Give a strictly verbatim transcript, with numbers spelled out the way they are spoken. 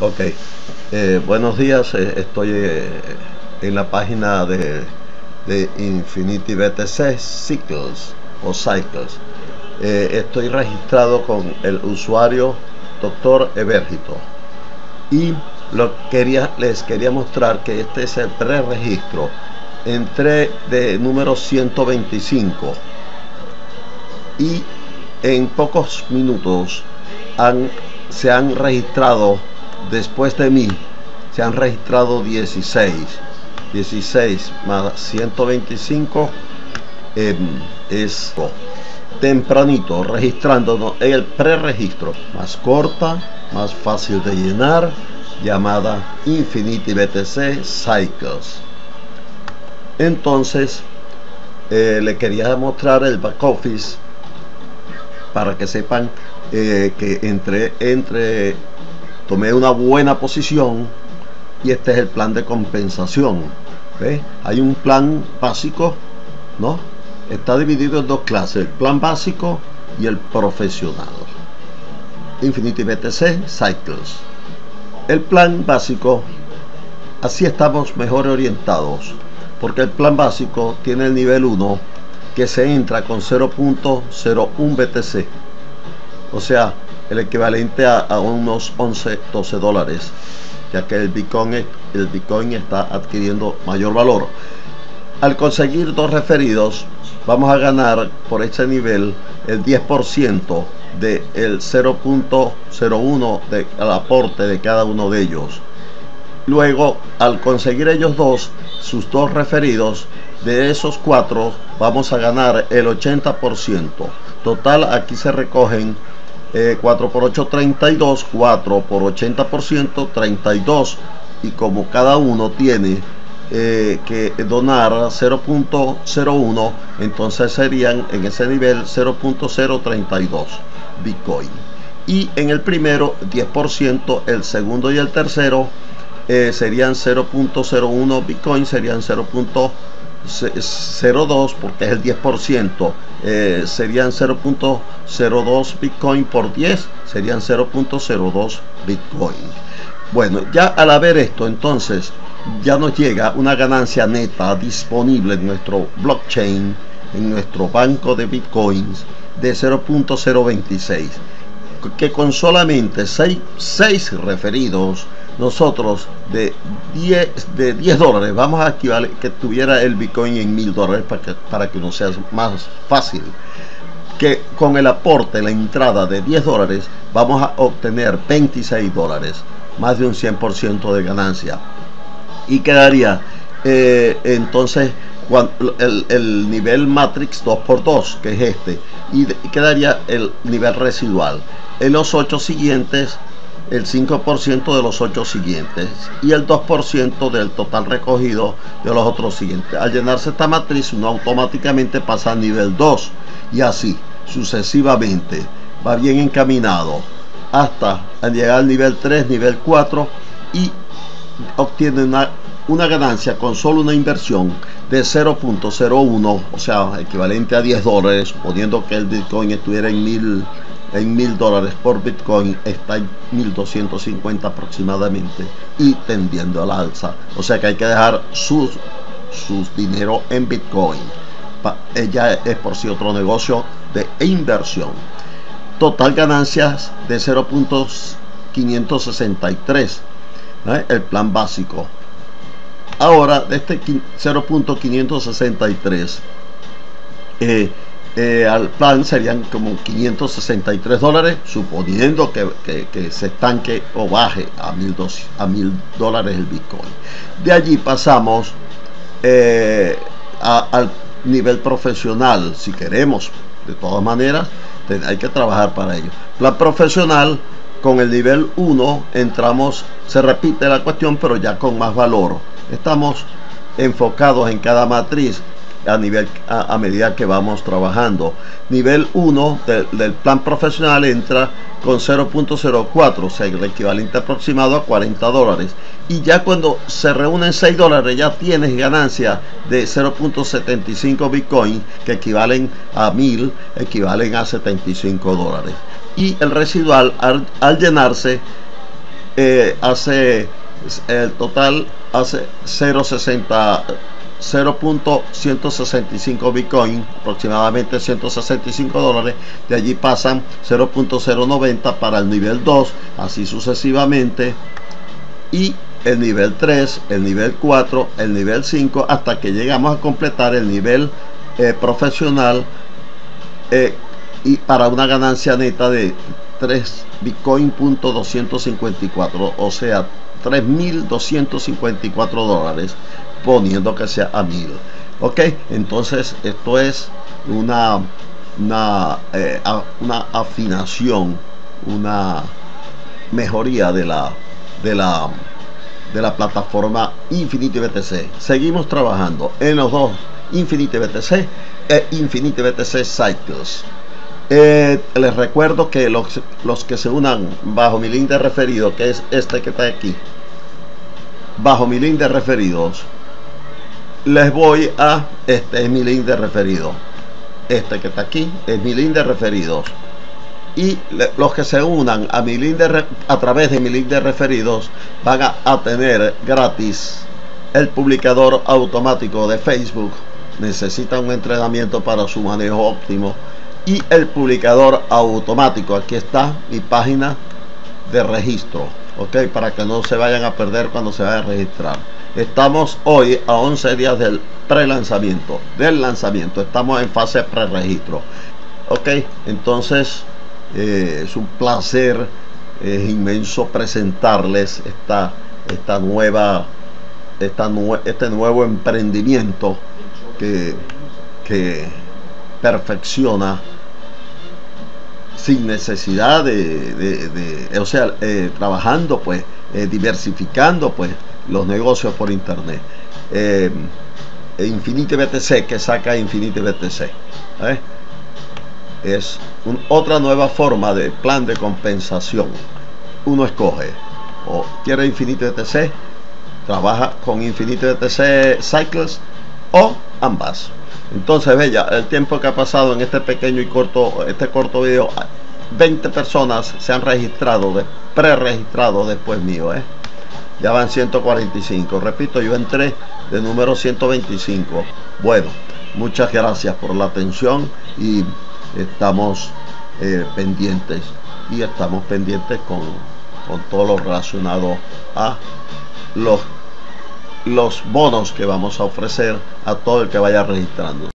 Ok, eh, buenos días, eh, estoy eh, en la página de, de Infinity B T C Cycles o Cycles. Eh, estoy registrado con el usuario doctor Evergito y lo quería, les quería mostrar que este es el preregistro. Entré de número ciento veinticinco y en pocos minutos han, se han registrado, después de mí, se han registrado dieciséis más ciento veinticinco, eh, es tempranito registrándonos en el preregistro, más corta, más fácil de llenar, llamada Infinity B T C Cycles. Entonces eh, le quería mostrar el back office para que sepan eh, que entre entre tomé una buena posición, y este es el plan de compensación. ¿Ve? Hay un plan básico, ¿no? Está dividido en dos clases, el plan básico y el profesional. Infinity B T C Cycles. El plan básico, así estamos mejor orientados, porque el plan básico tiene el nivel uno, que se entra con cero punto cero uno B T C, o sea, el equivalente a, a unos once, doce dólares, ya que el Bitcoin, el Bitcoin está adquiriendo mayor valor. Al conseguir dos referidos, vamos a ganar por este nivel el diez por ciento del cero punto cero uno del aporte de cada uno de ellos. Luego, al conseguir ellos dos, sus dos referidos, de esos cuatro vamos a ganar el ochenta por ciento. Total, aquí se recogen eh, cuatro por ocho, treinta y dos, cuatro por ochenta por ciento, treinta y dos, y como cada uno tiene eh, que donar cero punto cero uno, entonces serían en ese nivel cero punto cero treinta y dos Bitcoin. Y en el primero diez por ciento, el segundo y el tercero eh, serían cero punto cero uno Bitcoin, serían cero punto cero dos, porque es el diez por ciento, eh, serían cero punto cero dos Bitcoin por diez, serían cero punto cero dos Bitcoin. Bueno, ya al haber esto, entonces ya nos llega una ganancia neta disponible en nuestro blockchain, en nuestro banco de Bitcoins, de cero punto cero veintiséis, que con solamente seis referidos, nosotros de diez dólares vamos a equivaler que tuviera el Bitcoin en mil dólares, para que, para que nos sea más fácil, que con el aporte, la entrada de diez dólares, vamos a obtener veintiséis dólares, más de un cien por ciento de ganancia, y quedaría eh, entonces cuando, el, el nivel matrix dos por dos, que es este, y, de, y quedaría el nivel residual en los ocho siguientes, el cinco por ciento de los ocho siguientes y el dos por ciento del total recogido de los otros siguientes. Al llenarse esta matriz, uno automáticamente pasa al nivel dos, y así sucesivamente va bien encaminado hasta llegar al nivel tres, nivel cuatro, y obtiene una, una ganancia con solo una inversión de cero punto cero uno, o sea, equivalente a diez dólares, suponiendo que el Bitcoin estuviera en mil en mil dólares por Bitcoin, está en mil doscientos cincuenta aproximadamente, y tendiendo al alza. O sea que hay que dejar sus, sus dinero en Bitcoin. Ella es por sí otro negocio de inversión. Total ganancias de cero punto quinientos sesenta y tres, ¿eh? El plan básico. Ahora, de este cero punto quinientos sesenta y tres, eh, Eh, al plan serían como quinientos sesenta y tres dólares, suponiendo que, que, que se estanque o baje a mil a mil dólares el Bitcoin. De allí pasamos eh, a, al nivel profesional, si queremos. De todas maneras, hay que trabajar para ello. Plan profesional, con el nivel uno entramos, se repite la cuestión, pero ya con más valor. Estamos enfocados en cada matriz a nivel a, a medida que vamos trabajando. Nivel uno de, del plan profesional entra con cero punto cero cuatro, o sea, el equivalente aproximado a cuarenta dólares, y ya cuando se reúnen seis dólares ya tienes ganancia de cero punto setenta y cinco Bitcoin, que equivalen a mil, equivalen a setenta y cinco dólares, y el residual al, al llenarse eh, hace el total hace cero punto ciento sesenta y cinco Bitcoin, aproximadamente ciento sesenta y cinco dólares. De allí pasan cero punto cero noventa para el nivel dos, así sucesivamente, y el nivel tres, el nivel cuatro, el nivel cinco, hasta que llegamos a completar el nivel eh, profesional, eh, y para una ganancia neta de tres Bitcoin punto doscientos cincuenta y cuatro, o sea, tres mil doscientos cincuenta y cuatro dólares, poniendo que sea a mil. Ok, entonces esto es una una, eh, a, una afinación, una mejoría de la de la de la plataforma Infinity B T C. Seguimos trabajando en los dos, Infinity B T C e Infinity B T C Cycles. Eh, les recuerdo que los, los que se unan bajo mi link de referido, que es este que está aquí, bajo mi link de referidos, les voy a, este es mi link de referido, este que está aquí es mi link de referidos, y le, los que se unan a mi link de re, a través de mi link de referidos van a, a tener gratis el publicador automático de Facebook. Necesitan un entrenamiento para su manejo óptimo, y el publicador automático. Aquí está mi página de registro, ok, para que no se vayan a perder cuando se vayan a registrar. Estamos hoy a once días del pre-lanzamiento, del lanzamiento, estamos en fase pre-registro, ok. Entonces eh, es un placer, es inmenso presentarles esta, esta nueva esta nue este nuevo emprendimiento que, que perfecciona sin necesidad de, de, de o sea, eh, trabajando pues, eh, diversificando pues los negocios por internet. eh, Infinity B T C, que saca Infinity B T C, ¿eh? Es un, otra nueva forma de plan de compensación. Uno escoge, o quiere Infinity B T C, trabaja con Infinity B T C Cycles, o ambas. Entonces, bella, el tiempo que ha pasado en este pequeño y corto, este corto video, veinte personas se han registrado, de, pre-registrado después mío, ¿eh? Ya van ciento cuarenta y cinco. Repito, yo entré de número ciento veinticinco. Bueno, muchas gracias por la atención, y estamos eh, pendientes, y estamos pendientes con, con todo lo relacionado a los los bonos que vamos a ofrecer a todo el que vaya registrando.